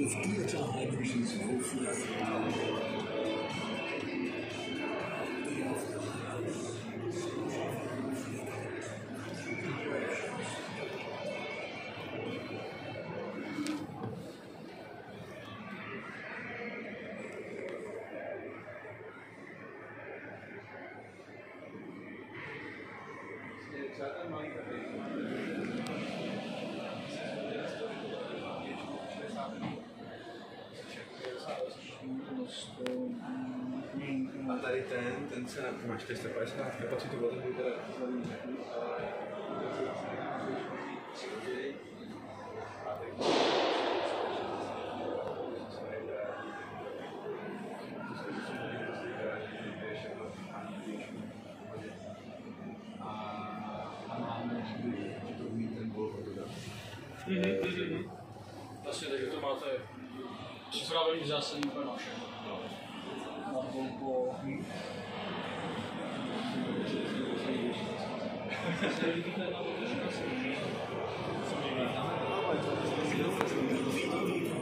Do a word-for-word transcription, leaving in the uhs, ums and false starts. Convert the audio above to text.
with Diatel Hydrogen's low flare. A tady ten, ten se má čtyři sta padesát kapacitu vodovou teda Mhm. Vlastně, takže to máte připravený v zásadní úplně na všechno. Na volbo. Www